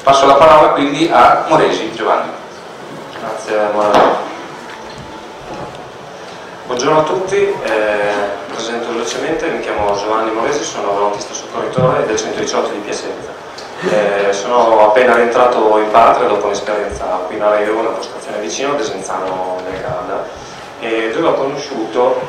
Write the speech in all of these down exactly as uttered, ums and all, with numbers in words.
Passo la parola quindi a Moresi Giovanni. Grazie, buongiorno. Buongiorno a tutti, eh, presento velocemente, mi chiamo Giovanni Moresi, sono volontista soccorritore del centodiciotto di Piacenza. Eh, sono appena rientrato in patria dopo un'esperienza qui in Areo, una postazione vicino a Desenzano del Garda, e dove ho conosciuto,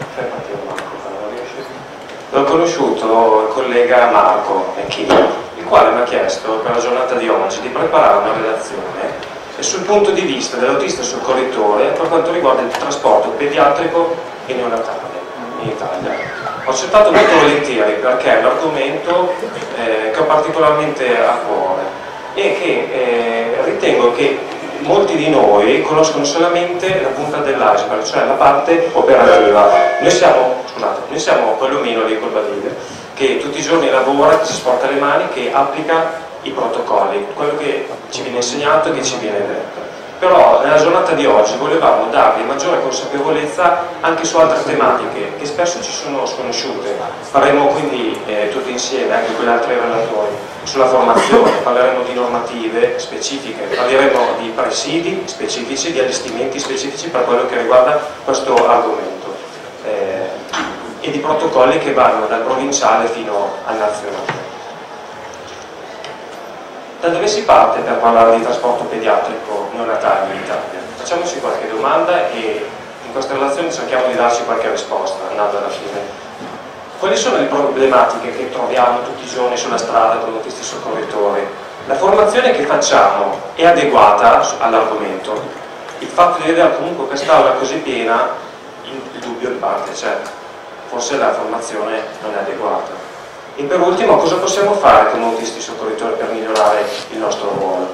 dove ho conosciuto il collega Marco Ecchino, il quale mi ha chiesto per la giornata di oggi di preparare una relazione sul punto di vista dell'autista soccorritore per quanto riguarda il trasporto pediatrico e neonatale in Italia. Ho accettato molto volentieri perché è un argomento eh, che ho particolarmente a cuore e che eh, ritengo che molti di noi conoscono solamente la punta dell'iceberg, cioè la parte operativa. Noi siamo, scusate, noi siamo quell'omino lì col badile che tutti i giorni lavora, che si sporca le mani, che applica i protocolli, quello che ci viene insegnato e che ci viene detto. Però nella giornata di oggi volevamo darvi maggiore consapevolezza anche su altre tematiche che spesso ci sono sconosciute. Parleremo quindi eh, tutti insieme, anche con gli altri relatori, sulla formazione, parleremo di normative specifiche, parleremo di presidi specifici, di allestimenti specifici per quello che riguarda questo argomento eh, e di protocolli che vanno dal provinciale fino al nazionale. Da dove si parte per parlare di trasporto pediatrico neonatale in Italia? Facciamoci qualche domanda e in questa relazione cerchiamo di darci qualche risposta, andando alla fine. Quali sono le problematiche che troviamo tutti i giorni sulla strada con autisti soccorritori? La formazione che facciamo è adeguata all'argomento? Il fatto di vedere comunque quest'aula così piena, il dubbio in parte c'è, forse la formazione non è adeguata. E per ultimo, cosa possiamo fare come autisti soccorritori per migliorare il nostro ruolo?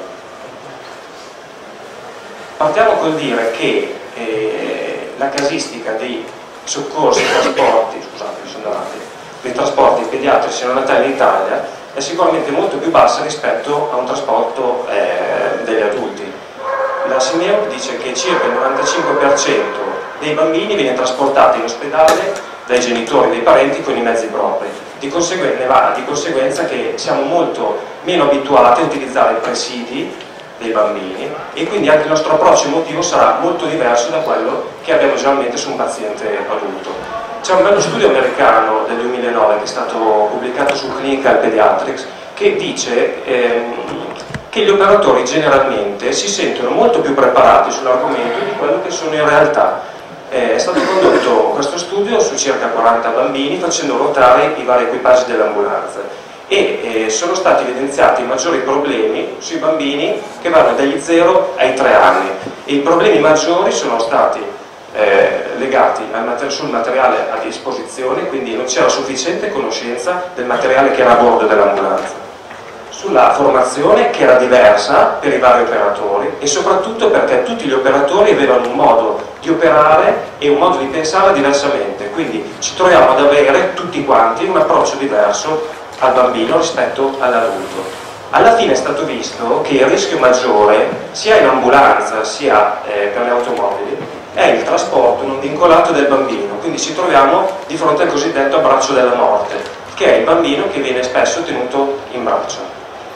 Partiamo col dire che eh, la casistica dei soccorsi, trasporti, scusate, sono davanti, dei trasporti pediatrici neonatali in Italia è sicuramente molto più bassa rispetto a un trasporto eh, degli adulti. La SIMEO dice che circa il novantacinque per cento dei bambini viene trasportato in ospedale dai genitori, dai parenti con i mezzi propri. Di conseguenza, va di conseguenza che siamo molto meno abituati a utilizzare i presidi dei bambini e quindi anche il nostro approccio emotivo sarà molto diverso da quello che abbiamo generalmente su un paziente adulto. C'è un bello studio americano del duemilanove che è stato pubblicato su Clinical Pediatrics che dice ehm, che gli operatori generalmente si sentono molto più preparati sull'argomento di quello che sono in realtà. È stato condotto questo studio su circa quaranta bambini facendo ruotare i vari equipaggi dell'ambulanza e eh, sono stati evidenziati i maggiori problemi sui bambini che vanno dagli zero ai tre anni e i problemi maggiori sono stati eh, legati al mater- sul materiale a disposizione, quindi non c'era sufficiente conoscenza del materiale che era a bordo dell'ambulanza, sulla formazione che era diversa per i vari operatori e soprattutto perché tutti gli operatori avevano un modo di operare e un modo di pensare diversamente, quindi ci troviamo ad avere tutti quanti un approccio diverso al bambino rispetto all'adulto. Alla fine è stato visto che il rischio maggiore sia in ambulanza sia eh, per le automobili è il trasporto non vincolato del bambino, quindi ci troviamo di fronte al cosiddetto abbraccio della morte, che è il bambino che viene spesso tenuto in braccio.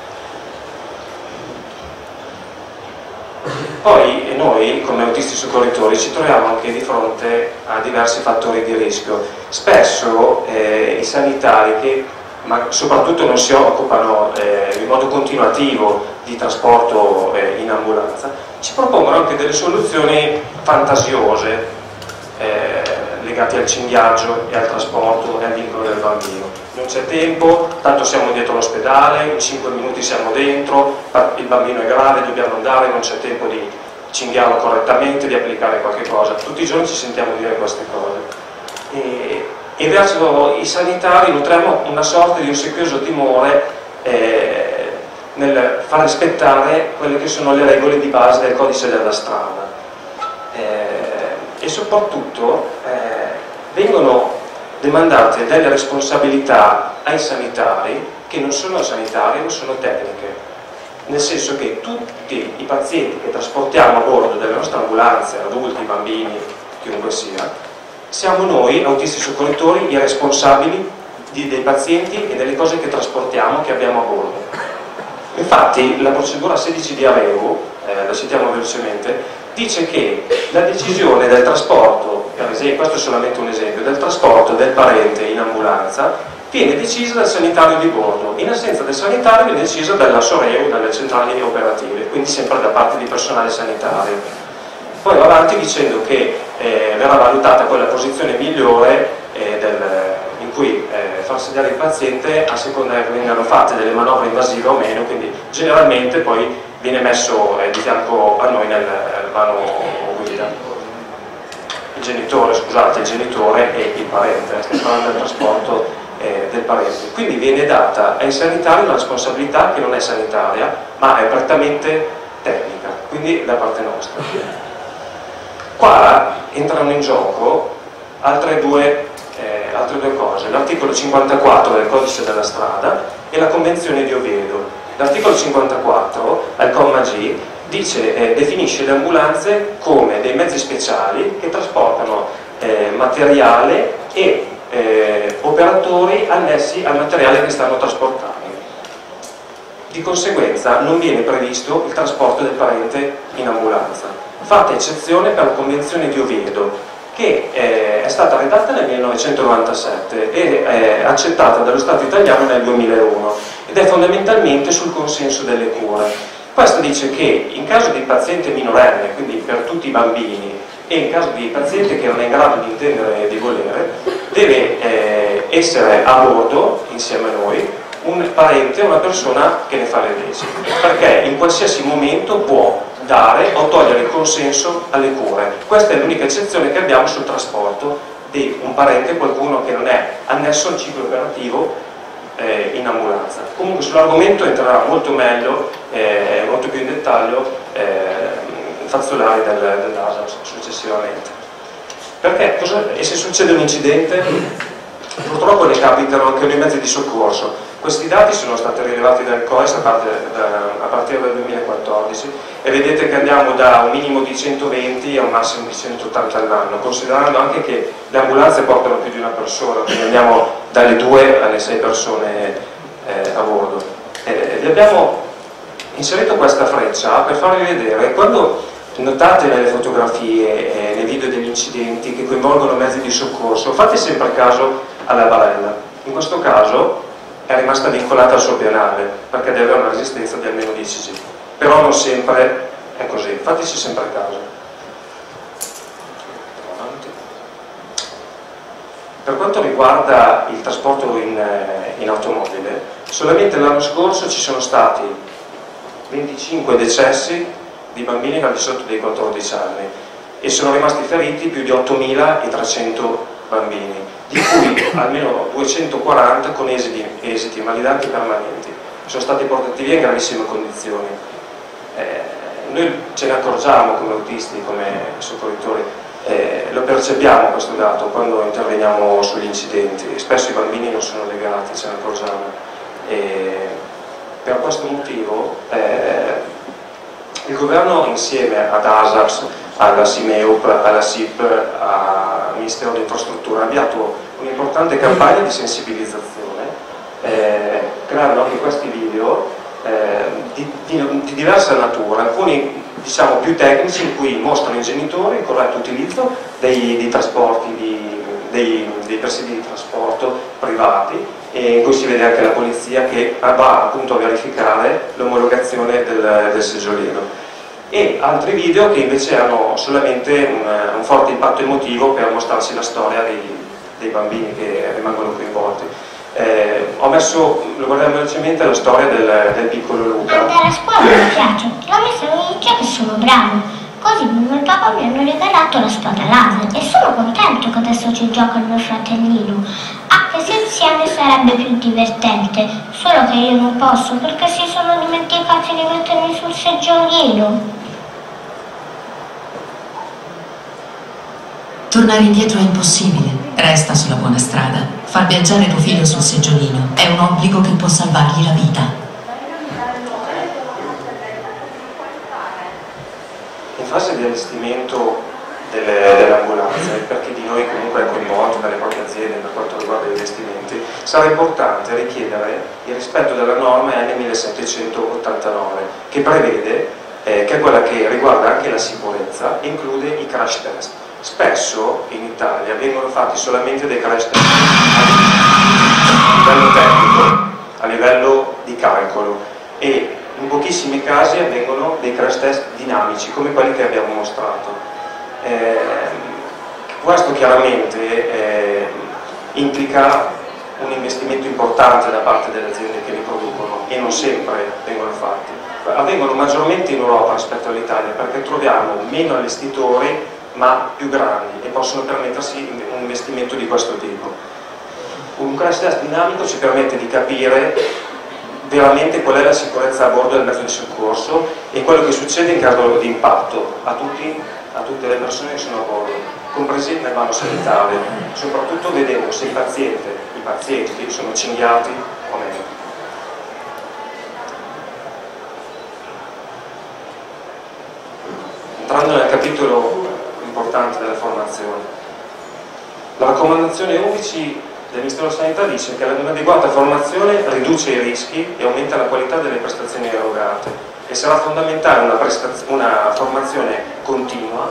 Poi noi come autisti soccorritori ci troviamo anche di fronte a diversi fattori di rischio. Spesso eh, i sanitari che ma soprattutto non si occupano eh, in modo continuativo di trasporto eh, in ambulanza, ci propongono anche delle soluzioni fantasiose eh, legate al cinghiaggio e al trasporto e al vincolo del bambino. Non c'è tempo, tanto siamo dietro l'ospedale, in cinque minuti siamo dentro, il bambino è grave, dobbiamo andare, non c'è tempo di cinghiarlo correttamente, di applicare qualche cosa. Tutti i giorni ci sentiamo dire queste cose. E, e verso i sanitari nutriamo una sorta di ossequioso timore eh, nel far rispettare quelle che sono le regole di base del codice della strada. Eh, e soprattutto eh, vengono demandate delle responsabilità ai sanitari che non sono sanitari ma sono tecniche, nel senso che tutti i pazienti che trasportiamo a bordo delle nostre ambulanze, adulti, bambini, chiunque sia, siamo noi, autisti soccorritori, i responsabili di, dei pazienti e delle cose che trasportiamo, che abbiamo a bordo. Infatti la procedura sedici di Areu, eh, la citiamo velocemente, dice che la decisione del trasporto, per esempio, questo è solamente un esempio, del trasporto del parente in ambulanza viene decisa dal sanitario di bordo, in assenza del sanitario viene decisa dalla SOREU, dalle centrali operative, quindi sempre da parte di personale sanitario. Poi va avanti dicendo che eh, verrà valutata poi la posizione migliore eh, del, in cui eh, far sediare il paziente a seconda che vengano fatte delle manovre invasive o meno, quindi generalmente poi viene messo eh, di fianco a noi nel, nel vano guida. Il genitore, scusate, il genitore e il parente, stiamo parlando del trasporto eh, del parente. Quindi viene data ai sanitari una responsabilità che non è sanitaria, ma è prettamente tecnica, quindi da parte nostra. Qua entrano in gioco altre due Eh, altre due cose, l'articolo cinquantaquattro del codice della strada e la convenzione di Oviedo. L'articolo cinquantaquattro, al comma G, dice, eh, definisce le ambulanze come dei mezzi speciali che trasportano eh, materiale e eh, operatori annessi al materiale che stanno trasportando. Di conseguenza non viene previsto il trasporto del parente in ambulanza, fatta eccezione per la convenzione di Oviedo, che eh, è stata redatta nel millenovecentonovantasette e è accettata dallo Stato italiano nel duemilauno ed è fondamentalmente sul consenso delle cure. Questo dice che in caso di paziente minorenne, quindi per tutti i bambini, e in caso di paziente che non è in grado di intendere e di volere, deve eh, essere a bordo, insieme a noi, un parente, una persona che ne fa le veci, perché in qualsiasi momento può dare o togliere il consenso alle cure. Questa è l'unica eccezione che abbiamo sul trasporto di un parente, qualcuno che non è annesso al ciclo operativo eh, in ambulanza. Comunque sull'argomento entrerà molto meglio, eh, molto più in dettaglio, eh, Fazzolari del, dell'A S A P successivamente. Perché cosa, e se succede un incidente? Purtroppo ne capitano anche nei mezzi di soccorso. Questi dati sono stati rilevati dal C O E S a, parte, da, a partire dal duemilaquattordici e vedete che andiamo da un minimo di centoventi a un massimo di centottanta all'anno, considerando anche che le ambulanze portano più di una persona, quindi andiamo dalle due alle sei persone eh, a bordo. E vi abbiamo inserito questa freccia per farvi vedere, quando notate nelle fotografie e nei video degli incidenti che coinvolgono mezzi di soccorso, fate sempre caso alla barella. In questo caso è rimasta vincolata al suo pianale perché deve avere una resistenza di almeno dieci G, però non sempre è così, fateci sempre caso. Per quanto riguarda il trasporto in, in automobile, solamente l'anno scorso ci sono stati venticinque decessi di bambini al di sotto dei quattordici anni e sono rimasti feriti più di ottomilatrecento bambini, di cui almeno duecentoquaranta con esiti, esiti invalidanti permanenti. Sono stati portati via in gravissime condizioni. Eh, noi ce ne accorgiamo come autisti, come soccorritori, eh, lo percepiamo questo dato quando interveniamo sugli incidenti. Spesso i bambini non sono legati, ce ne accorgiamo. E per questo motivo eh, il governo insieme ad A S A P S, alla SIMEUP, alla S I P, al Ministero dell'Infrastruttura ha avviato un'importante campagna di sensibilizzazione, eh, creando anche questi video eh, di, di, di diversa natura, alcuni diciamo più tecnici in cui mostrano i genitori il corretto utilizzo dei, dei trasporti, di, dei, dei presidi di trasporto privati, e in cui si vede anche la polizia che va appunto a verificare l'omologazione del, del seggiolino, e altri video che invece hanno solamente un, un forte impatto emotivo per mostrarci la storia dei, dei bambini che rimangono coinvolti. Eh, ho messo, lo guardiamo velocemente, la storia del, del piccolo Luca. Andare a scuola mi piace, la mia famiglia che sono bravo. Così mamma e papà mi hanno regalato la spada laser e sono contento che adesso ci gioca il mio fratellino, anche se insieme sarebbe più divertente, solo che io non posso perché si sono dimenticati di mettermi sul seggiolino. Tornare indietro è impossibile, resta sulla buona strada. Far viaggiare tuo figlio sul seggiolino è un obbligo che può salvargli la vita. In fase di allestimento delle, delle ambulanze, per chi di noi comunque è coinvolto dalle proprie aziende per quanto riguarda gli investimenti, sarà importante richiedere il rispetto della norma N millesettecentottantanove, che prevede, eh, che è quella che riguarda anche la sicurezza e include i crash test. Spesso in Italia vengono fatti solamente dei crash test a livello tecnico, a livello di calcolo, e in pochissimi casi avvengono dei crash test dinamici come quelli che abbiamo mostrato. Eh, questo chiaramente eh, implica un investimento importante da parte delle aziende che li producono e non sempre vengono fatti. Avvengono maggiormente in Europa rispetto all'Italia perché troviamo meno allestitori ma più grandi e possono permettersi un investimento di questo tipo. Un crash test dinamico ci permette di capire veramente qual è la sicurezza a bordo del mezzo di soccorso e quello che succede in caso di impatto a, tutti, a tutte le persone che sono a bordo, compresi nel vano sanitario, soprattutto vedendo se il paziente, i pazienti sono cinghiati o meno. Entrando nel capitolo importante della formazione, la raccomandazione undici del Ministero della Sanità dice che un'adeguata formazione riduce i rischi e aumenta la qualità delle prestazioni erogate e sarà fondamentale una, una formazione continua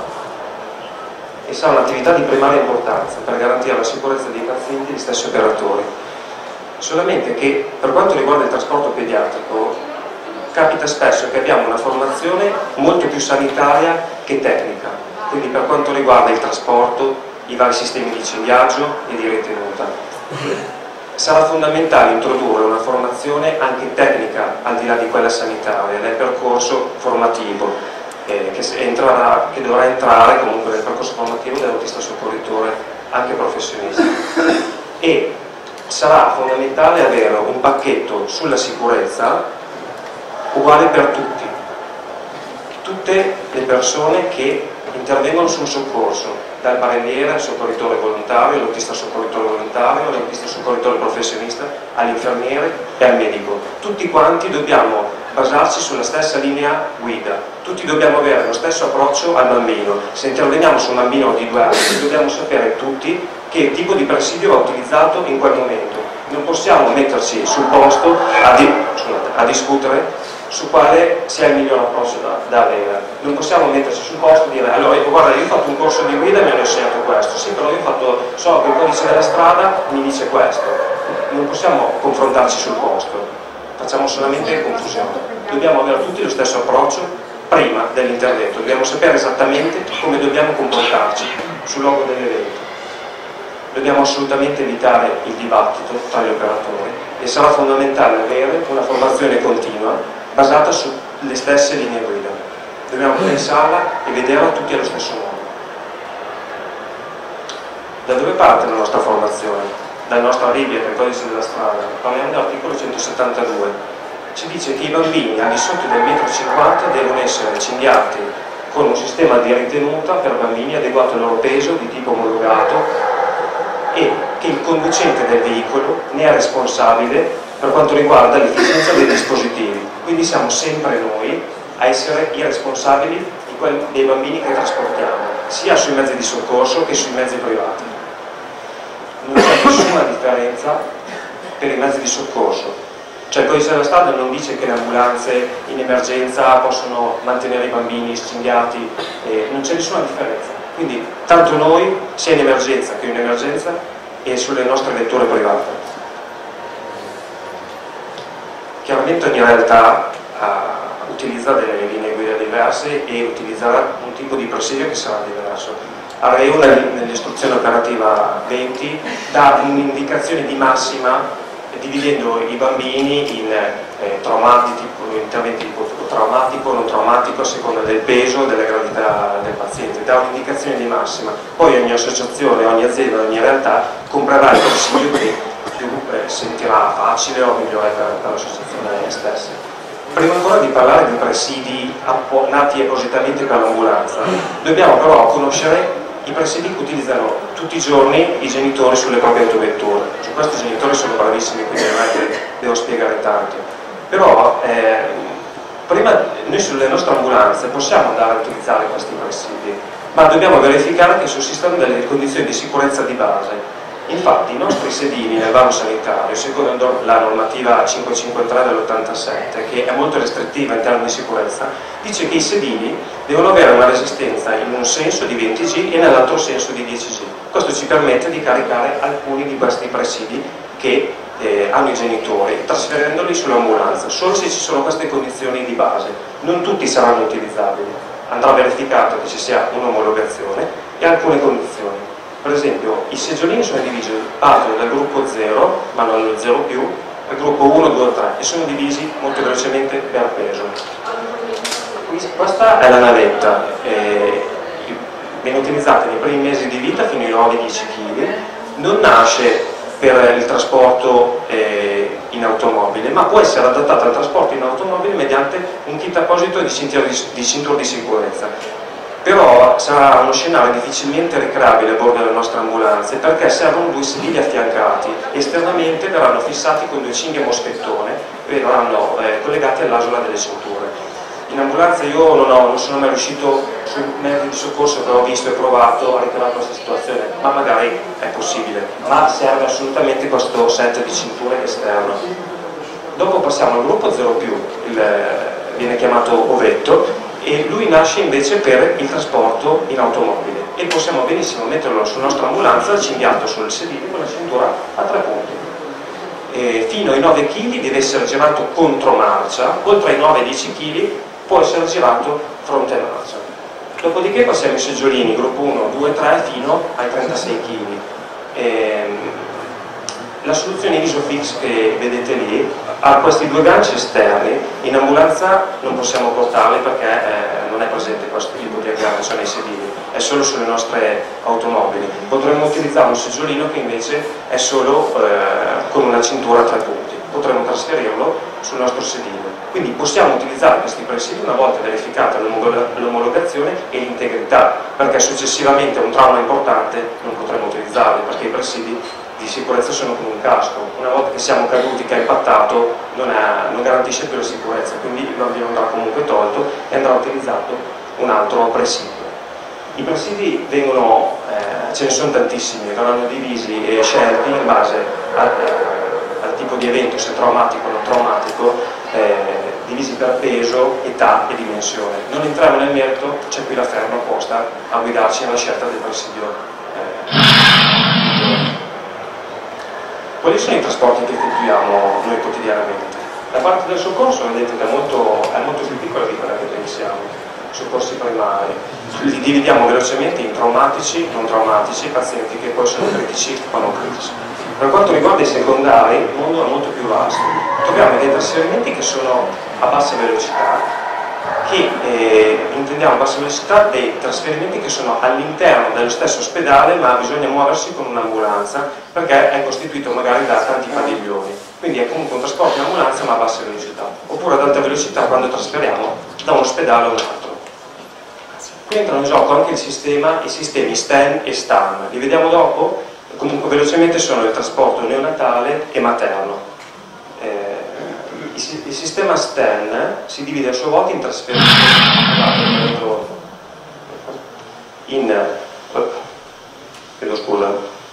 e sarà un'attività di primaria importanza per garantire la sicurezza dei pazienti e degli stessi operatori. Solamente che per quanto riguarda il trasporto pediatrico capita spesso che abbiamo una formazione molto più sanitaria che tecnica, quindi per quanto riguarda il trasporto, i vari sistemi di cinghiaggio e di ritenuta. Sarà fondamentale introdurre una formazione anche tecnica al di là di quella sanitaria nel percorso formativo eh, che, entrerà, che dovrà entrare comunque nel percorso formativo dell'autista soccorritore anche professionista, e sarà fondamentale avere un pacchetto sulla sicurezza uguale per tutti, tutte le persone che intervengono sul soccorso, dal barelliere al soccorritore volontario, all'autista soccorritore volontario, all'autista soccorritore professionista, all'infermiere e al medico. Tutti quanti dobbiamo basarci sulla stessa linea guida, tutti dobbiamo avere lo stesso approccio al bambino. Se interveniamo su un bambino di due anni dobbiamo sapere tutti che tipo di presidio va utilizzato in quel momento. Non possiamo metterci sul posto a, di, scusate, a discutere su quale sia il miglior approccio da, da avere. Non possiamo metterci sul posto e dire allora guarda, io ho fatto un corso di guida e mi hanno insegnato questo, sì, però io ho fatto, so che il codice della strada mi dice questo. Non possiamo confrontarci sul posto, facciamo solamente confusione. Dobbiamo avere tutti lo stesso approccio prima dell'intervento, dobbiamo sapere esattamente come dobbiamo comportarci sul luogo dell'evento. Dobbiamo assolutamente evitare il dibattito tra gli operatori e sarà fondamentale avere una formazione continua basata sulle stesse linee guida. Dobbiamo pensarla e vederla tutti allo stesso modo. Da dove parte la nostra formazione? Dal nostro arrivio del codice della strada. Parliamo dell'articolo centosettantadue. Ci dice che i bambini al di sotto del metro cinquanta devono essere cinghiati con un sistema di ritenuta per bambini adeguato al loro peso, di tipo omologato, e che il conducente del veicolo ne è responsabile per quanto riguarda l'efficienza dei dispositivi. Quindi siamo sempre noi a essere i responsabili di quel, dei bambini che trasportiamo, sia sui mezzi di soccorso che sui mezzi privati. Non c'è nessuna differenza per i mezzi di soccorso. Cioè il codice della strada non dice che le ambulanze in emergenza possono mantenere i bambini cinghiati, eh, non c'è nessuna differenza. Quindi tanto noi, sia in emergenza che in emergenza, e sulle nostre vetture private. Chiaramente ogni realtà uh, utilizza delle linee guida diverse e utilizzerà un tipo di presidio che sarà diverso. Areo nell'istruzione operativa venti dà un'indicazione di massima dividendo i bambini in eh, traumati, tipo, interventi tipo traumatico o non traumatico a seconda del peso e della gravità del paziente, dà un'indicazione di massima. Poi ogni associazione, ogni azienda, ogni realtà comprerà il presidio che più eh, sentirà facile o migliore per, per l'associazione stessa. Prima ancora di parlare di presidi nati appositamente per l'ambulanza, dobbiamo però conoscere i presidi che utilizzano tutti i giorni i genitori sulle proprie autovetture. Su questo i genitori sono bravissimi, quindi non è che devo spiegare tanto. Però eh, prima noi sulle nostre ambulanze possiamo andare a utilizzare questi presidi. ma dobbiamo verificare che sussistano delle condizioni di sicurezza di base. Infatti i nostri sedili nel vano sanitario, secondo la normativa cinquecentocinquantatré dell'ottantasette, che è molto restrittiva in termini di sicurezza, dice che i sedili devono avere una resistenza in un senso di venti G e nell'altro senso di dieci G. Questo ci permette di caricare alcuni di questi presidi che eh, hanno i genitori, trasferendoli sull'ambulanza, solo se ci sono queste condizioni di base. Non tutti saranno utilizzabili, andrà verificato che ci sia un'omologazione e alcune condizioni. Per esempio, i seggiolini sono divisi, partono dal gruppo zero, ma non allo zero più, al gruppo uno, due, tre, e sono divisi molto velocemente per peso. Questa è la navetta, eh, viene utilizzata nei primi mesi di vita fino ai nove dieci chili, non nasce per il trasporto eh, in automobile, ma può essere adattata al trasporto in automobile mediante un kit apposito di cintura di, di, cintura di sicurezza. Però sarà uno scenario difficilmente ricreabile a bordo delle nostre ambulanze perché servono due sedili affiancati. Esternamente verranno fissati con due cinghie moschettone e verranno eh, collegati all'asola delle cinture. In ambulanza io non, ho, non sono mai riuscito sui mezzi di soccorso che ho visto e provato a ricreare questa situazione, ma magari è possibile. Ma serve assolutamente questo set di cinture esterno. Dopo passiamo al gruppo zero più, il, viene chiamato ovetto, e lui nasce invece per il trasporto in automobile e possiamo benissimo metterlo sulla nostra ambulanza cinghiato sul sedile con la cintura a tre punti. E fino ai nove chili deve essere girato contromarcia, oltre ai nove dieci chili può essere girato fronte marcia. Dopodiché passiamo ai seggiolini, gruppo uno, due, tre fino ai trentasei chili. La soluzione Isofix che vedete lì ha questi due ganci esterni, in ambulanza non possiamo portarli perché eh, non è presente questo tipo di aggancio nei sedili, è solo sulle nostre automobili. Potremmo utilizzare un seggiolino che invece è solo eh, con una cintura a tre punti, potremmo trasferirlo sul nostro sedile. Quindi possiamo utilizzare questi presidi una volta verificata l'omologazione e l'integrità, perché successivamente a un trauma importante non potremo utilizzarli, perché i presidi di sicurezza sono come un casco, una volta che siamo caduti, che ha impattato, non, è, non garantisce più la sicurezza, quindi il bambino andrà comunque tolto e andrà utilizzato un altro presidio. I presidi vengono, eh, ce ne sono tantissimi, verranno divisi e scelti in base a, eh, al tipo di evento, se traumatico o non traumatico, eh, divisi per peso, età e dimensione. Non entriamo nel merito, c'è qui la ferma apposta a guidarci nella scelta del presidio. Eh. Quali sono i trasporti che effettuiamo noi quotidianamente? La parte del soccorso vedete che è molto, è molto più piccola di quella che pensiamo, soccorsi primari. Li dividiamo velocemente in traumatici, non traumatici, pazienti che poi sono critici o non critici. Per quanto riguarda i secondari, il mondo è molto più vasto. Troviamo dei trasferimenti che sono a bassa velocità, che eh, intendiamo a bassa velocità dei trasferimenti che sono all'interno dello stesso ospedale, ma bisogna muoversi con un'ambulanza perché è costituito magari da tanti padiglioni, quindi è comunque un trasporto in ambulanza ma a bassa velocità, oppure ad alta velocità quando trasferiamo da un ospedale a un altro. Qui entrano in gioco anche il sistema, i sistemi S T E N e S T A N, li vediamo dopo, comunque velocemente sono il trasporto neonatale e materno. Eh, Il sistema S T E N si divide a sua volta in trasferimenti in, chiedo scusa,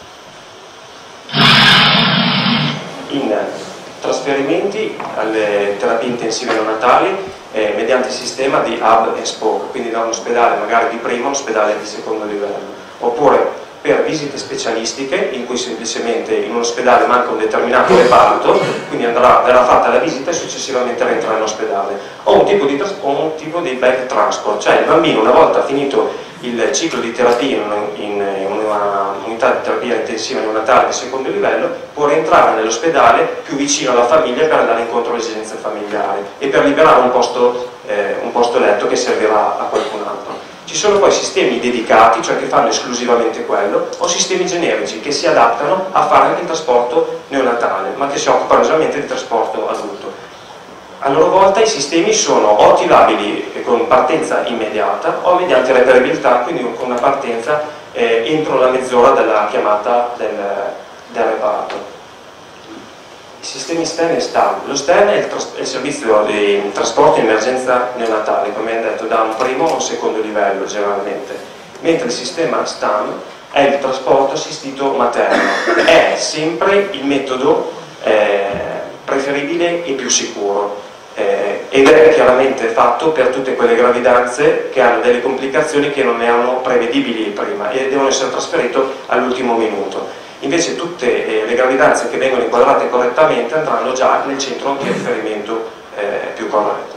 in trasferimenti alle terapie intensive neonatali eh, mediante il sistema di hub e spoke, quindi da un ospedale magari di primo a un ospedale di secondo livello, oppure per visite specialistiche in cui semplicemente in un ospedale manca un determinato reparto, quindi andrà, verrà fatta la visita e successivamente rientrerà in ospedale, o un tipo di, un tipo di back transport, cioè il bambino una volta finito il ciclo di terapia in, in una unità di terapia intensiva neonatale di secondo livello può rientrare nell'ospedale più vicino alla famiglia per andare incontro alle esigenze familiari e per liberare un posto, eh, un posto letto che servirà a qualcun altro. Ci sono poi sistemi dedicati, cioè che fanno esclusivamente quello, o sistemi generici che si adattano a fare anche il trasporto neonatale, ma che si occupano esattamente di trasporto adulto. A loro volta i sistemi sono o attivabili con partenza immediata o mediante reperibilità, quindi con una partenza eh, entro la mezz'ora dalla chiamata del, del reparto. I sistemi S T E N e S T A N. Lo S T E N è il, è il servizio di trasporto in emergenza neonatale, come abbiamo detto, da un primo a un secondo livello generalmente. mentre il sistema STAM è il trasporto assistito materno, è sempre il metodo eh, preferibile e più sicuro. Eh, ed è chiaramente fatto per tutte quelle gravidanze che hanno delle complicazioni che non erano prevedibili prima e devono essere trasferite all'ultimo minuto. Invece tutte eh, le gravidanze che vengono inquadrate correttamente andranno già nel centro di riferimento eh, più corretto.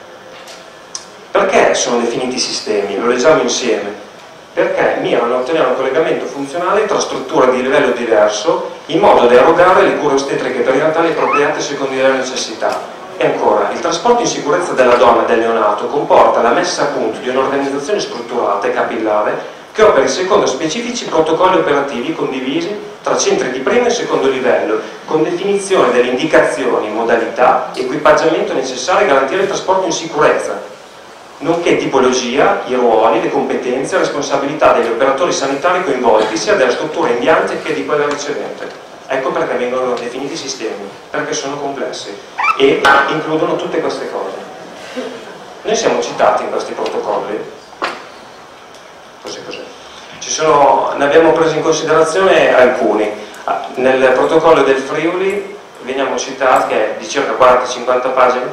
Perché sono definiti sistemi? Lo leggiamo insieme. Perché mirano a ottenere un collegamento funzionale tra strutture di livello diverso in modo da erogare le cure ostetriche perinatali appropriate secondo le necessità. E ancora, il trasporto in sicurezza della donna e del neonato comporta la messa a punto di un'organizzazione strutturata e capillare che operi secondo specifici protocolli operativi condivisi tra centri di primo e secondo livello, con definizione delle indicazioni, modalità, equipaggiamento necessari a garantire il trasporto in sicurezza, nonché tipologia, i ruoli, le competenze e responsabilità degli operatori sanitari coinvolti sia della struttura inviante che di quella ricevente. Ecco perché vengono definiti sistemi, perché sono complessi e includono tutte queste cose. Noi siamo citati in questi protocolli, così così. Ci sono, ne abbiamo preso in considerazione alcuni. Nel protocollo del Friuli veniamo citati, che è di circa quaranta cinquanta pagine,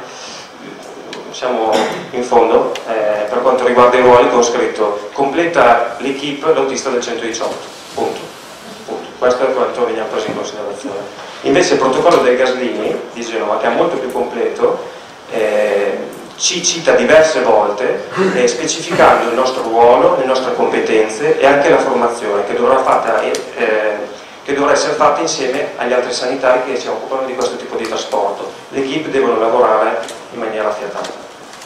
siamo in fondo, eh, per quanto riguarda i ruoli, con scritto completa l'equipe l'autista del centodiciotto, punto. Questo è quanto veniamo preso in considerazione. Invece il protocollo del Gaslini di Genova, che è molto più completo, eh, ci cita diverse volte eh, specificando il nostro ruolo, le nostre competenze e anche la formazione che dovrà, fatta, eh, che dovrà essere fatta insieme agli altri sanitari che si occupano di questo tipo di trasporto. Le equip devono lavorare in maniera affiatata.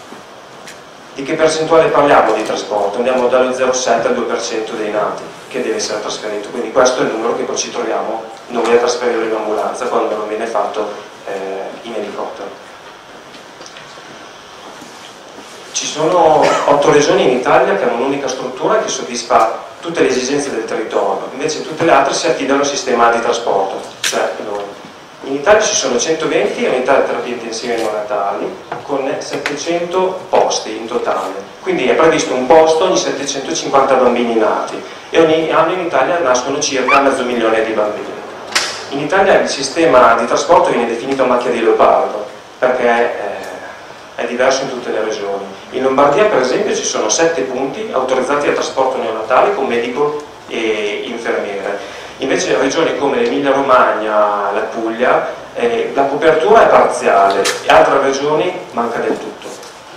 Di che percentuale parliamo di trasporto? Andiamo dallo zero virgola sette al due per cento dei nati che deve essere trasferito, quindi questo è il numero che poi ci troviamo noi a trasferire in ambulanza quando non viene fatto eh, in elicottero. Ci sono otto regioni in Italia che hanno un'unica struttura che soddisfa tutte le esigenze del territorio, invece tutte le altre si affidano al sistema di trasporto, cioè noi. In Italia ci sono centoventi unità di terapia intensiva neonatali con settecento posti in totale, quindi è previsto un posto ogni settecentocinquanta bambini nati e ogni anno in Italia nascono circa mezzo milione di bambini. In Italia il sistema di trasporto viene definito a macchia di leopardo perché eh, è diverso in tutte le regioni. In Lombardia per esempio ci sono sette punti autorizzati al trasporto neonatale con medico e infermiere. Invece in regioni come l'Emilia Romagna, la Puglia, eh, la copertura è parziale e altre regioni manca del tutto.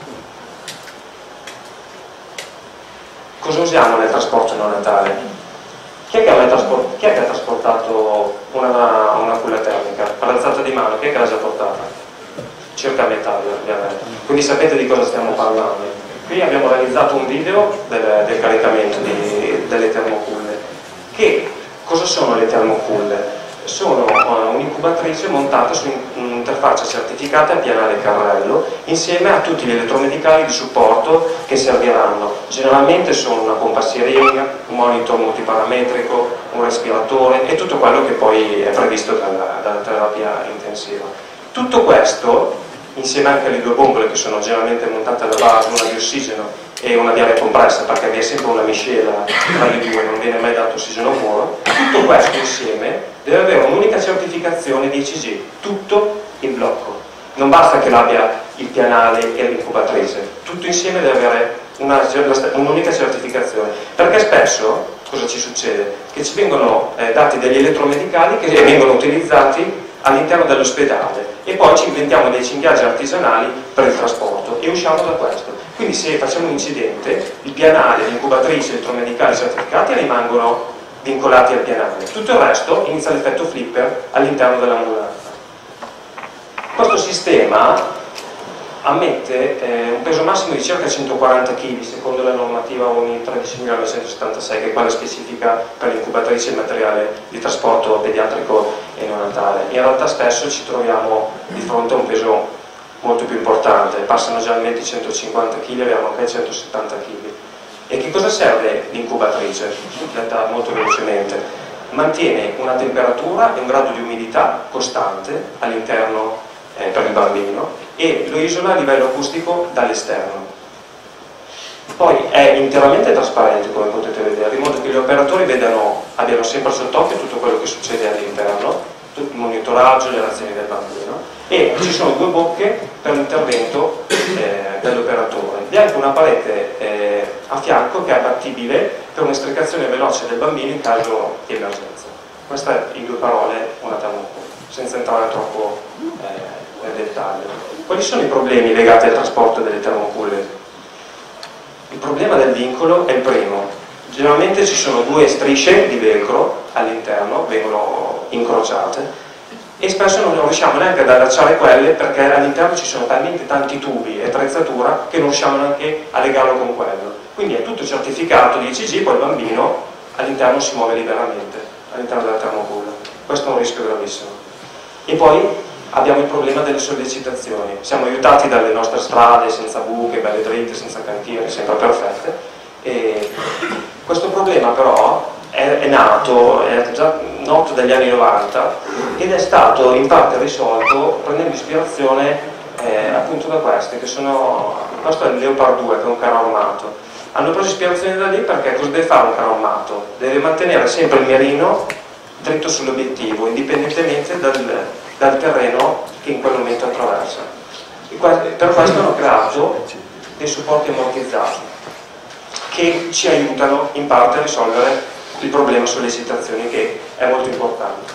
Cosa usiamo nel trasporto neonatale? Chi è che, ha, trasport- chi è che ha trasportato una, una culla termica? All'alzata di mano, chi è che l'ha già portata? Circa metà ovviamente. Quindi sapete di cosa stiamo parlando. Qui abbiamo realizzato un video del, del caricamento di, delle termoculle che cosa sono le termoculle? Sono uh, un'incubatrice montata su un'interfaccia certificata a pianale carrello insieme a tutti gli elettromedicali di supporto che serviranno. Generalmente sono una pompa siringa, un monitor multiparametrico, un respiratore e tutto quello che poi è previsto dalla, dalla terapia intensiva. Tutto questo, insieme anche alle due bombole che sono generalmente montate alla base, una di ossigeno e una di aria compressa, perché vi è sempre una miscela tra le due, non viene mai dato ossigeno puro. Tutto questo insieme deve avere un'unica certificazione di E C G, tutto il blocco. Non basta che l'abbia il pianale e l'incubatrice, tutto insieme deve avere un'unica certificazione, perché spesso cosa ci succede? Che ci vengono eh, dati degli elettromedicali che vengono utilizzati all'interno dell'ospedale e poi ci inventiamo dei cinghiaggi artigianali per il trasporto e usciamo da questo. Quindi se facciamo un incidente, il pianale, l'incubatrice, gli elettromedicali certificati rimangono vincolati al pianale. Tutto il resto inizia l'effetto flipper all'interno dell'ambulanza. Questo sistema ammette eh, un peso massimo di circa centoquaranta chili secondo la normativa O N I tredicimilanovecentosessantasei, che è quella specifica per l'incubatrice e il materiale di trasporto pediatrico e neonatale. In realtà spesso ci troviamo di fronte a un peso molto più importante, passano generalmente i centocinquanta chili e arrivano anche ai centosettanta chili. E che cosa serve l'incubatrice? Detta molto velocemente, mantiene una temperatura e un grado di umidità costante all'interno eh, per il bambino e lo isola a livello acustico dall'esterno. Poi è interamente trasparente, come potete vedere, in modo che gli operatori vedano, abbiano sempre sott'occhio tutto quello che succede all'interno, tutto il monitoraggio, le azioni del bambino, e ci sono due bocche per l'intervento eh, dell'operatore. Vi è anche una parete eh, a fianco che è abbattibile per un'estricazione veloce del bambino in caso di emergenza. Queste in due parole una termoculla, senza entrare troppo eh, nel dettaglio. Quali sono i problemi legati al trasporto delle termoculle? Il problema del vincolo è il primo. Generalmente ci sono due strisce di velcro all'interno, vengono incrociate, e spesso non riusciamo neanche ad allacciare quelle perché all'interno ci sono talmente tanti tubi e attrezzatura che non riusciamo neanche a legarlo con quello. Quindi è tutto certificato di I C G, poi il bambino all'interno si muove liberamente, all'interno della termoculla. Questo è un rischio gravissimo. E poi abbiamo il problema delle sollecitazioni. Siamo aiutati dalle nostre strade senza buche, belle dritte, senza cantieri, sempre perfette. E questo problema però è, è nato, è già noto dagli anni novanta ed è stato in parte risolto prendendo ispirazione eh, appunto da queste, che sono, questo è il Leopard due, che è un carro armato. Hanno preso ispirazione da lì perché cosa deve fare un carro armato? Deve mantenere sempre il mirino dritto sull'obiettivo, indipendentemente dal, dal terreno che in quel momento attraversa. E per questo hanno creato dei supporti ammortizzati che ci aiutano in parte a risolvere il problema sollecitazioni, che è molto importante.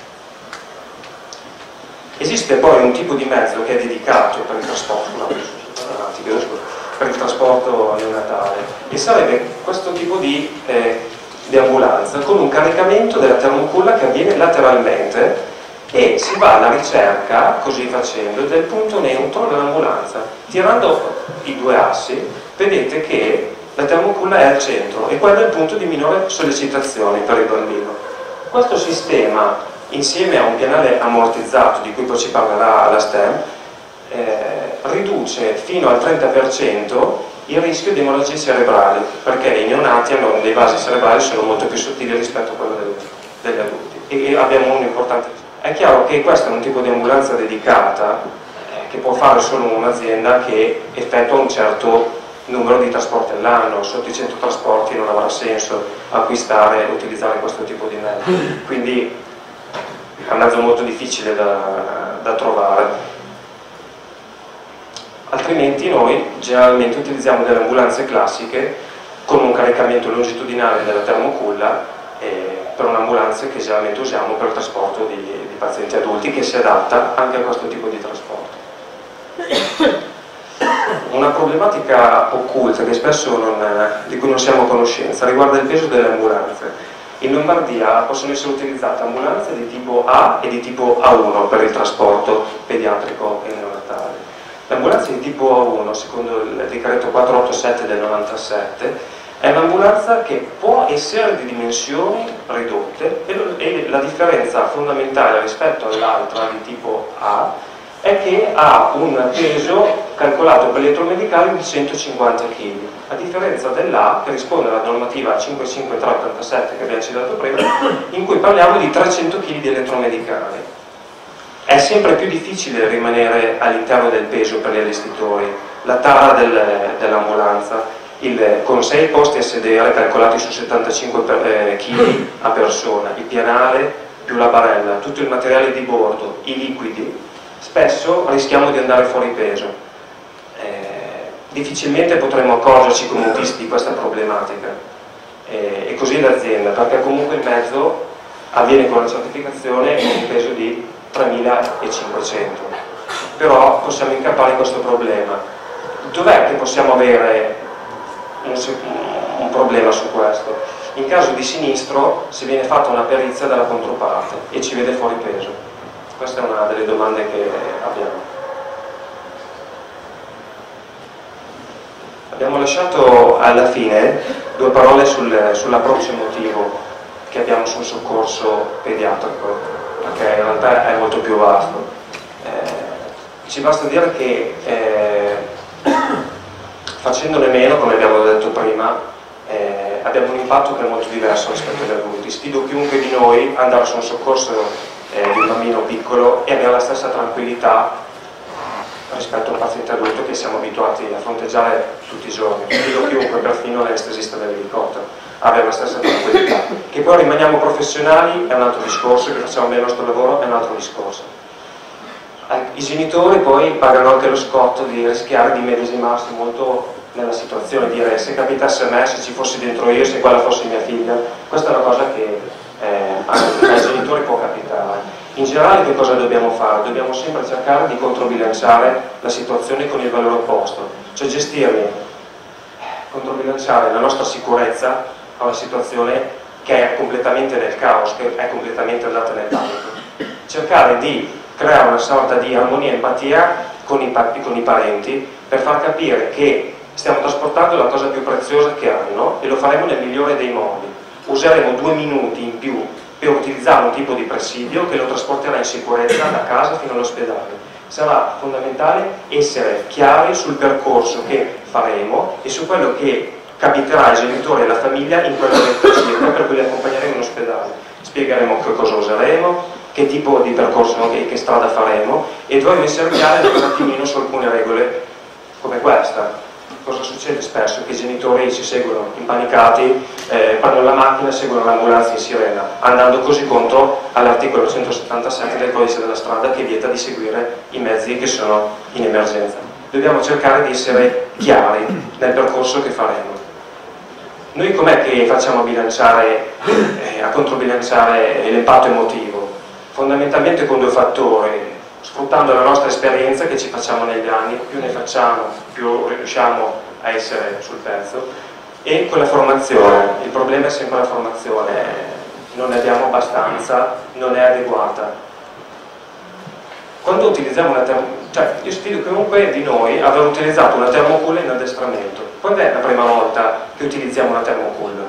Esiste poi un tipo di mezzo che è dedicato per il trasporto, no, per il trasporto neonatale, e sarebbe questo tipo di, eh, di ambulanza con un caricamento della termoculla che avviene lateralmente e si va alla ricerca, così facendo, del punto neutro dell'ambulanza. Tirando i due assi vedete che la termoculla è al centro e quello è il punto di minore sollecitazione per il bambino. Questo sistema, insieme a un pianale ammortizzato, di cui poi ci parlerà la STEM, eh, riduce fino al trenta per cento il rischio di emorragie cerebrali, perché i neonati hanno dei vasi cerebrali sono molto più sottili rispetto a quello del, degli adulti, e abbiamo un importante. È chiaro che questo è un tipo di ambulanza dedicata eh, che può fare solo un'azienda che effettua un certo numero di trasporti all'anno. Sotto i cento trasporti non avrà senso acquistare e utilizzare questo tipo di mezzo, quindi è un mezzo molto difficile da, da trovare. Altrimenti noi generalmente utilizziamo delle ambulanze classiche con un caricamento longitudinale della termoculla eh, per un'ambulanza che generalmente usiamo per il trasporto di, di pazienti adulti, che si adatta anche a questo tipo di trasporto. Una problematica occulta che spesso non, di cui non siamo a conoscenza riguarda il peso delle ambulanze. In Lombardia possono essere utilizzate ambulanze di tipo A e di tipo A uno per il trasporto pediatrico e neonatale. L'ambulanza di tipo A uno, secondo il decreto quattrocentottantasette del novantasette, è un'ambulanza che può essere di dimensioni ridotte e la differenza fondamentale rispetto all'altra di tipo A è che ha un peso calcolato per l'elettromedicale di centocinquanta chili, a differenza dell'A, che risponde alla normativa cinque cinque tre ottantasette che abbiamo citato prima, in cui parliamo di trecento chili di elettromedicali. È sempre più difficile rimanere all'interno del peso per gli allestitori. La tara del, dell'ambulanza, con sei posti a sedere calcolati su settantacinque chili a persona, il pianale più la barella, tutto il materiale di bordo, i liquidi, spesso rischiamo di andare fuori peso. Eh, difficilmente potremo accorgerci come autisti di questa problematica, eh, e così l'azienda, perché comunque il mezzo avviene con la certificazione con un peso di tremilacinquecento, però possiamo incappare in questo problema. Dov'è che possiamo avere un, un problema su questo? In caso di sinistro, se viene fatta una perizia dalla controparte e ci vede fuori peso. Questa è una delle domande che abbiamo. Abbiamo lasciato alla fine due parole sul, sull'approccio emotivo che abbiamo sul soccorso pediatrico, perché in realtà è molto più vasto. Eh, ci basta dire che eh, facendone meno, come abbiamo detto prima, eh, abbiamo un impatto che è molto diverso rispetto agli adulti. Sfido chiunque di noi ad andare su un soccorso eh, di un bambino piccolo e avere la stessa tranquillità rispetto a un paziente adulto che siamo abituati a fronteggiare tutti i giorni. Credo chiunque, perfino l'anestesista dell'elicottero, avere la stessa tranquillità. Che poi rimaniamo professionali è un altro discorso, che facciamo bene il nostro lavoro è un altro discorso. I genitori poi pagano anche lo scotto di rischiare di medesimarsi molto nella situazione, dire se capitasse a me, se ci fossi dentro io, se quella fosse mia figlia. Questa è una cosa che eh, ai genitori può capitare. In generale che cosa dobbiamo fare? Dobbiamo sempre cercare di controbilanciare la situazione con il valore opposto, cioè gestirli, controbilanciare la nostra sicurezza a una situazione che è completamente nel caos, che è completamente andata nel panico. Cercare di creare una sorta di armonia e empatia con i, con i parenti per far capire che stiamo trasportando la cosa più preziosa che hanno e lo faremo nel migliore dei modi. Useremo due minuti in più per utilizzare un tipo di presidio che lo trasporterà in sicurezza da casa fino all'ospedale. Sarà fondamentale essere chiari sul percorso che faremo e su quello che capiterà ai genitori e alla famiglia in quell'oretta circa per cui li accompagneremo in ospedale. Spiegheremo che cosa useremo, che tipo di percorso, che, che strada faremo, e dovremo essere chiari un attimino su alcune regole come questa. Cosa succede spesso? Che i genitori ci seguono impanicati, eh, prendono la macchina e seguono l'ambulanza in sirena, andando così contro all'articolo centosettantasette del codice della strada che vieta di seguire i mezzi che sono in emergenza. Dobbiamo cercare di essere chiari nel percorso che faremo. Noi com'è che facciamo a bilanciare, eh, a controbilanciare l'impatto emotivo? Fondamentalmente con due fattori. Sfruttando la nostra esperienza che ci facciamo negli anni, più ne facciamo, più riusciamo a essere sul pezzo, e con la formazione. Il problema è sempre la formazione, non ne abbiamo abbastanza, non è adeguata. Quando utilizziamo una termocula, cioè io sfido chiunque di noi aver utilizzato una termocula in addestramento. Quando è la prima volta che utilizziamo una termocula?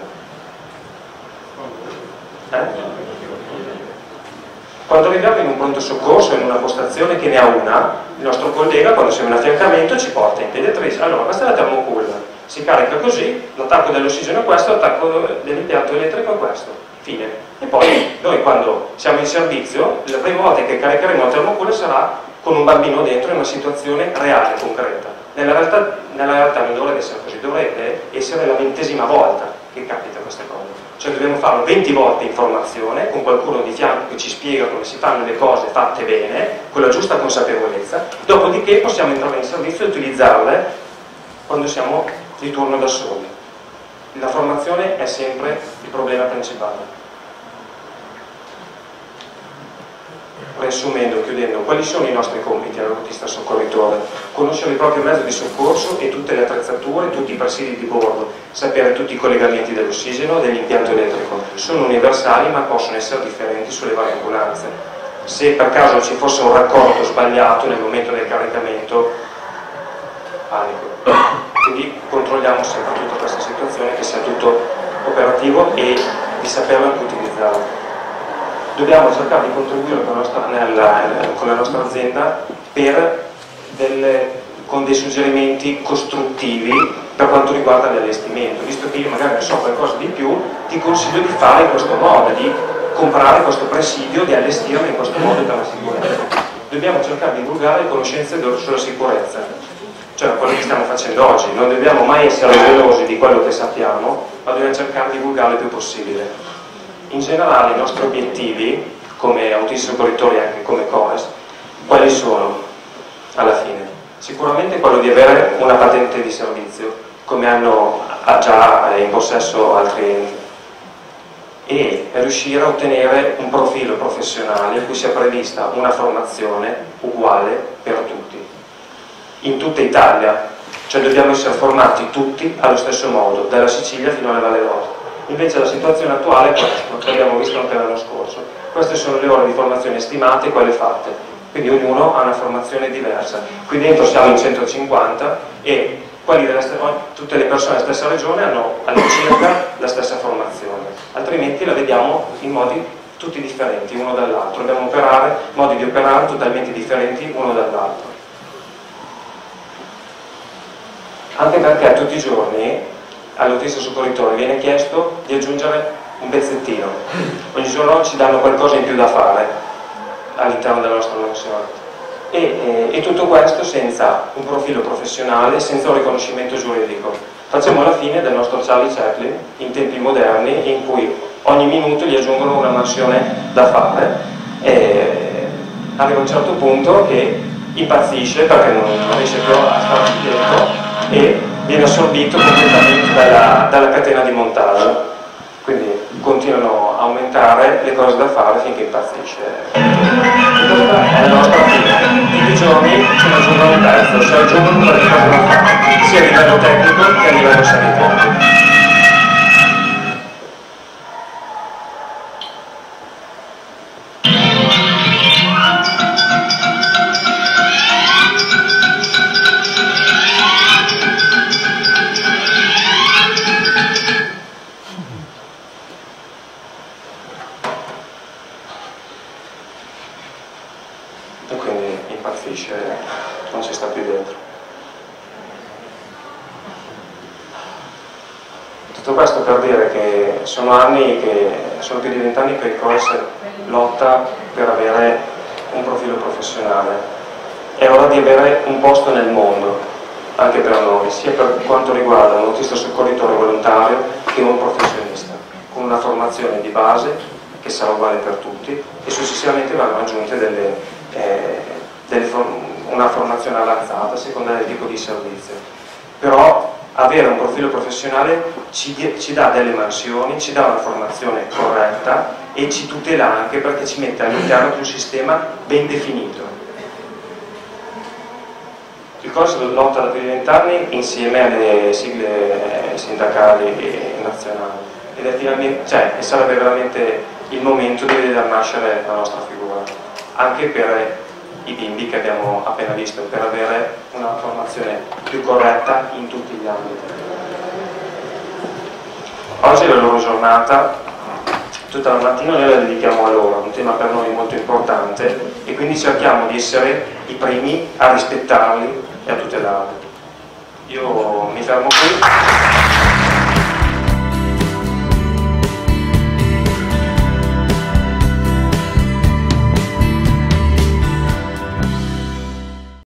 Eh? Quando arriviamo in un pronto soccorso, in una postazione che ne ha una, il nostro collega, quando siamo in affiancamento, ci porta in pediatria. Allora, questa è la termoculla, si carica così, l'attacco dell'ossigeno è questo, l'attacco dell'impianto elettrico è questo, fine. E poi noi quando siamo in servizio, la prima volta che caricheremo la termoculla sarà con un bambino dentro in una situazione reale, concreta. Nella realtà, nella realtà non dovrebbe essere così, dovrebbe essere la ventesima volta che capita queste cose. Cioè dobbiamo farlo venti volte in formazione, con qualcuno di fianco che ci spiega come si fanno le cose fatte bene, con la giusta consapevolezza, dopodiché possiamo entrare in servizio e utilizzarle quando siamo di turno da soli. La formazione è sempre il problema principale. Riassumendo, chiudendo, quali sono i nostri compiti all'autista soccorritore? Conoscere il proprio mezzo di soccorso e tutte le attrezzature, tutti i presidi di bordo, sapere tutti i collegamenti dell'ossigeno e dell'impianto elettrico. Sono universali ma possono essere differenti sulle varie ambulanze. Se per caso ci fosse un raccordo sbagliato nel momento del caricamento, panico. Quindi controlliamo sempre tutta questa situazione, che sia tutto operativo e di saperlo anche utilizzare. Dobbiamo cercare di contribuire con la nostra, nella, con la nostra azienda per delle, con dei suggerimenti costruttivi per quanto riguarda l'allestimento. Visto che io magari ne so qualcosa di più, ti consiglio di fare in questo modo, di comprare questo presidio, di allestirlo in questo modo per la sicurezza. Dobbiamo cercare di divulgare le conoscenze sulla sicurezza, cioè quello che stiamo facendo oggi. Non dobbiamo mai essere gelosi di quello che sappiamo, ma dobbiamo cercare di divulgarlo il più possibile. In generale i nostri obiettivi come autisti soccorritori e anche come C O R E S quali sono alla fine? Sicuramente quello di avere una patente di servizio come hanno già in possesso altri enti e riuscire a ottenere un profilo professionale in cui sia prevista una formazione uguale per tutti in tutta Italia, cioè dobbiamo essere formati tutti allo stesso modo, dalla Sicilia fino alla Valle d'Aosta. Invece la situazione attuale è questa, che abbiamo visto anche l'anno scorso. Queste sono le ore di formazione stimate e quelle fatte, quindi ognuno ha una formazione diversa. Qui dentro siamo in centocinquanta e quelli della tutte le persone della stessa regione hanno all'incirca la stessa formazione, altrimenti la vediamo in modi tutti differenti uno dall'altro, dobbiamo operare modi di operare totalmente differenti uno dall'altro. Anche perché tutti i giorni all'autista soccorritore viene chiesto di aggiungere un pezzettino, ogni giorno ci danno qualcosa in più da fare all'interno della nostra mansione. e, e, e tutto questo senza un profilo professionale, senza un riconoscimento giuridico. Facciamo la fine del nostro Charlie Chaplin in tempi moderni, in cui ogni minuto gli aggiungono una mansione da fare, e arriva a un certo punto che impazzisce perché non, non riesce più a stare dentro e viene assorbito completamente dalla, dalla catena di montaggio. Quindi continuano a aumentare le cose da fare finché impazzisce. Questa è la nostra fine. Tutti i giorni ce ne aggiungono un pezzo, si aggiungono per le cose da fare, sia a livello tecnico che a livello sanitario. E quindi impazzisce, non ci sta più dentro. Tutto questo per dire che sono anni, che sono più di vent'anni che il Coes lotta per avere un profilo professionale. È ora di avere un posto nel mondo, anche per noi, sia per quanto riguarda un autista soccorritore volontario che un professionista, con una formazione di base che sarà uguale per tutti e successivamente vanno aggiunte delle Eh, delle, una formazione avanzata a seconda del tipo di servizio. Però avere un profilo professionale ci, ci dà delle mansioni, ci dà una formazione corretta e ci tutela anche perché ci mette all'interno di un sistema ben definito. Il corso lotta da più di vent'anni insieme alle sigle sindacali nazionali ed è finalmente, cioè, e sarebbe veramente il momento di vedere nascere la nostra figura, anche per i bimbi che abbiamo appena visto, per avere una formazione più corretta in tutti gli ambiti. Oggi è la loro giornata, tutta la mattina noi la dedichiamo a loro, un tema per noi molto importante e quindi cerchiamo di essere i primi a rispettarli e a tutelarli. Io mi fermo qui.